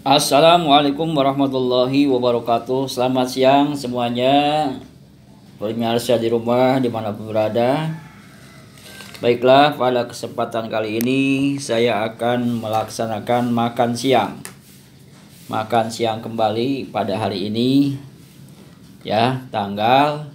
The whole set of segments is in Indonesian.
Assalamualaikum warahmatullahi wabarakatuh. Selamat siang semuanya, pemirsa di rumah dimanapun berada. Baiklah, pada kesempatan kali ini saya akan melaksanakan makan siang. Makan siang kembali pada hari ini, ya, tanggal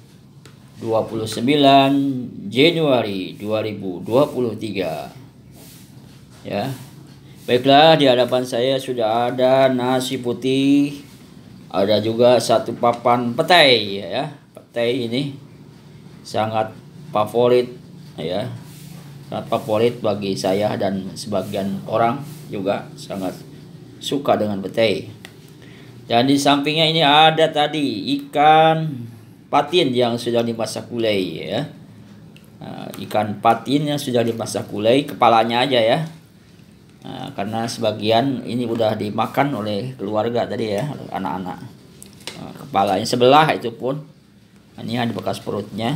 29 Januari 2023. Ya. Baiklah, di hadapan saya sudah ada nasi putih, ada juga satu papan petai, ya. Petai ini sangat favorit, ya. Sangat favorit bagi saya dan sebagian orang juga sangat suka dengan petai. Dan di sampingnya ini ada tadi ikan patin yang sudah dimasak gulai, ya. Nah, ikan patin yang sudah dimasak gulai, kepalanya aja ya. Nah, karena sebagian ini udah dimakan oleh keluarga tadi ya, anak-anak. Nah, kepalanya sebelah itu pun ini hanya bekas perutnya.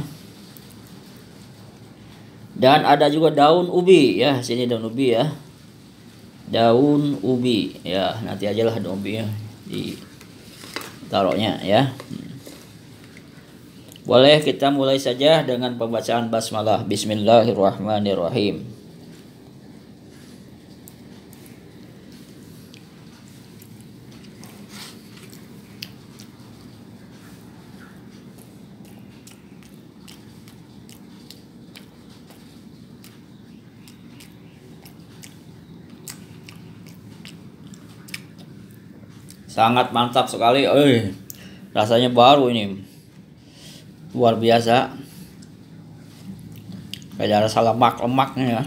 Dan ada juga daun ubi ya, sini daun ubi ya. Daun ubi ya, nanti aja lah daun ubi ya ditaruhnya ya. Boleh kita mulai saja dengan pembacaan basmalah. Bismillahirrahmanirrahim. Sangat mantap sekali, rasanya baru ini, luar biasa. Kayak rasa lemak-lemaknya ya.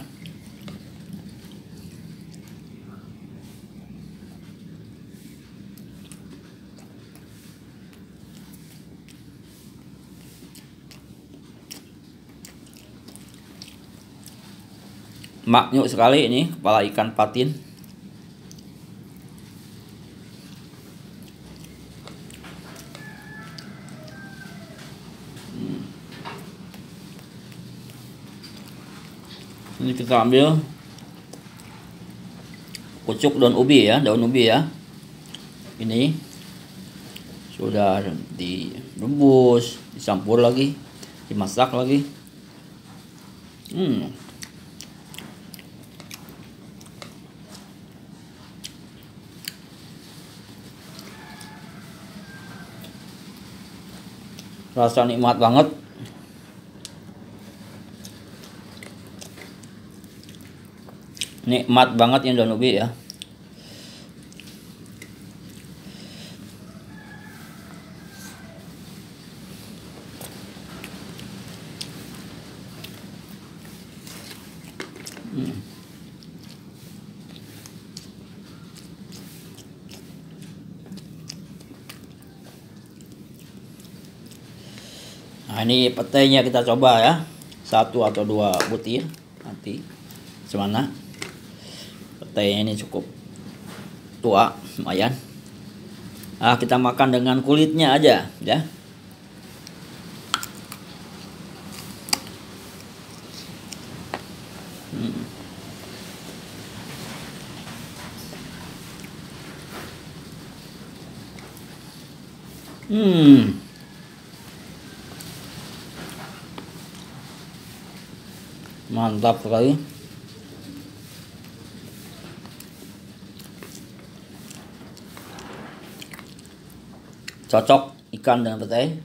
Maknyuk sekali ini kepala ikan patin. Ini kita ambil pucuk daun ubi ya, Ini sudah direbus, dicampur lagi, dimasak lagi. Rasa nikmat banget. Nikmat banget yang daun ubi ya. Nah, ini petainya kita coba ya. 1 atau 2 butir nanti gimana. Petainya ini cukup tua, lumayan. Nah, kita makan dengan kulitnya aja ya. Mantap sekali. Cocok ikan dengan petai.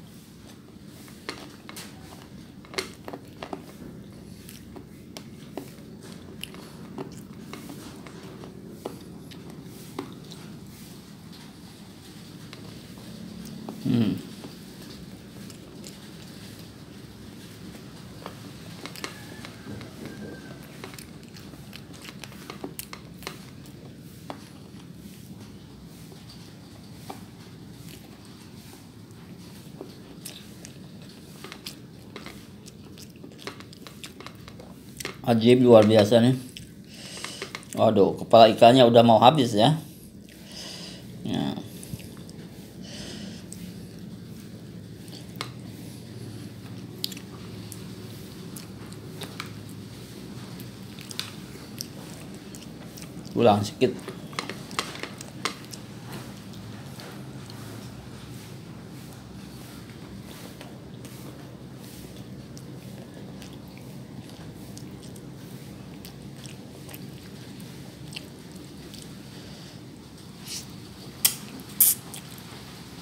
Ajib, luar biasa nih. Waduh, kepala ikannya udah mau habis ya. Ya. Ulang sedikit.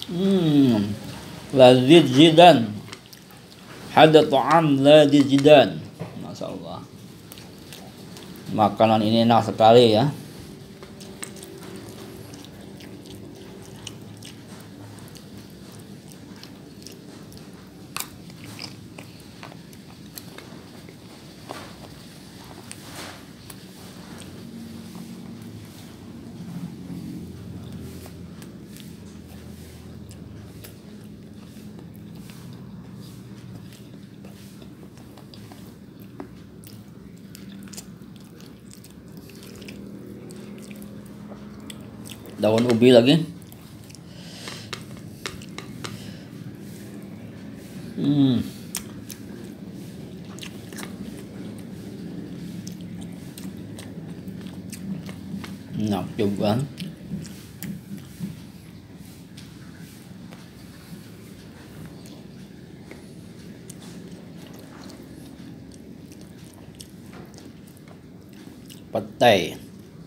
Hmm, lazid jidan. Hada ta'am lazid jidan. Masya Allah. Makanan ini enak sekali ya. Daun ubi lagi. Enak juga. Petai.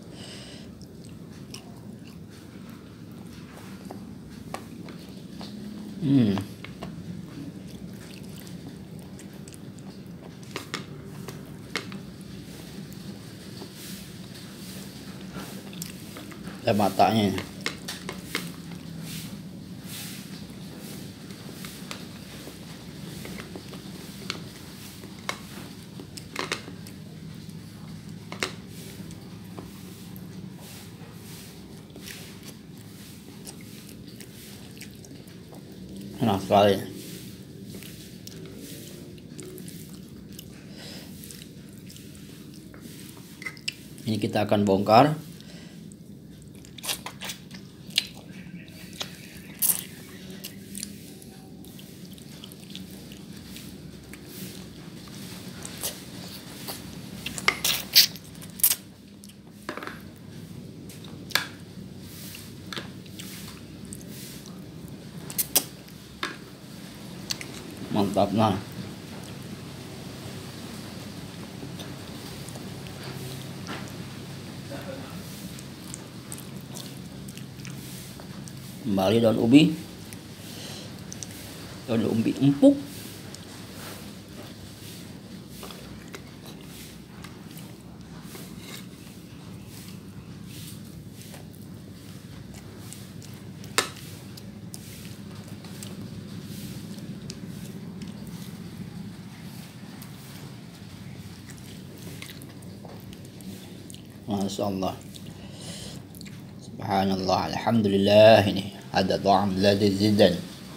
Ada matanya. Enak sekali. Ini kita akan bongkar. Mantap nah. Kembali daun ubi empuk. Masya Allah. Subhanallah. Alhamdulillah. Ini ada ta'am ladzi jidan.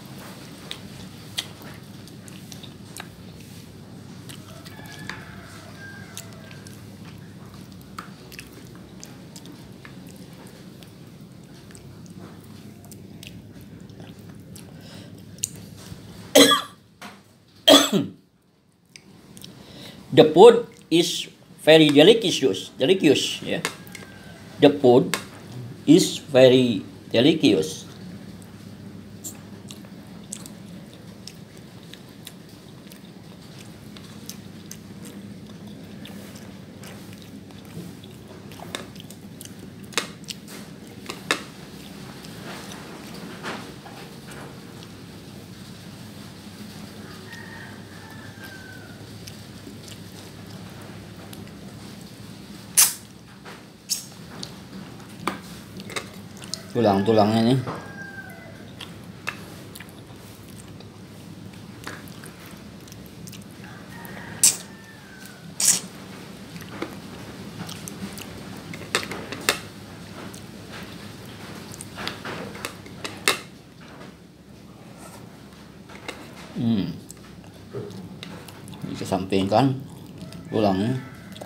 The food is very delicious. Yeah. The food is very delicious. Tulang-tulangnya nih. Dikesampingkan tulangnya.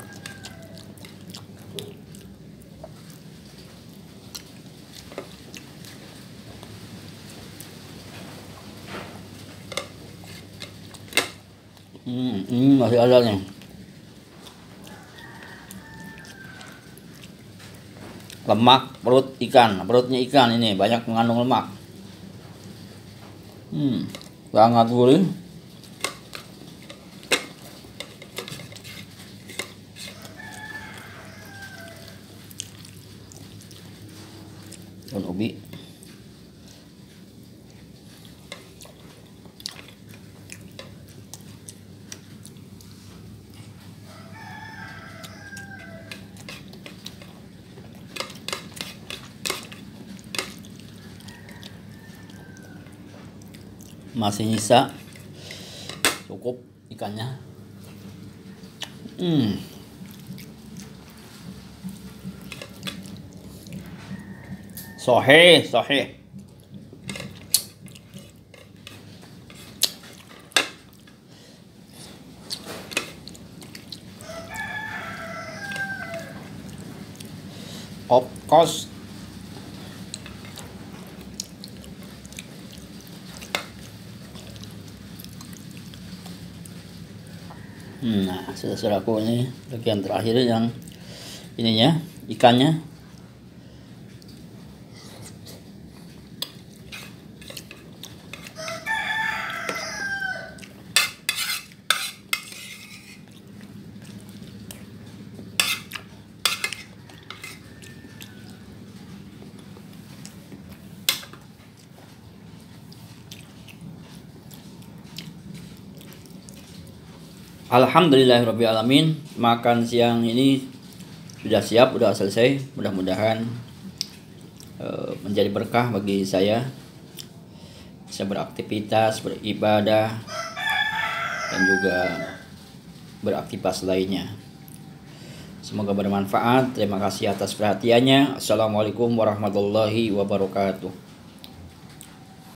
Masih ada nih. Lemak perut ikan, perutnya ikan ini banyak mengandung lemak. Sangat gurih. Daun ubi. Masih nyisa. Cukup ikannya. Sohe, sohe. Of course. Nah, saudaraku, ini bagian terakhir yang ininya, ikannya. Alhamdulillahirrabbilalamin. Makan siang ini sudah siap, sudah selesai. Mudah-mudahan menjadi berkah bagi saya, bisa beraktivitas, beribadah, dan juga beraktivitas lainnya. Semoga bermanfaat. Terima kasih atas perhatiannya. Assalamualaikum warahmatullahi wabarakatuh.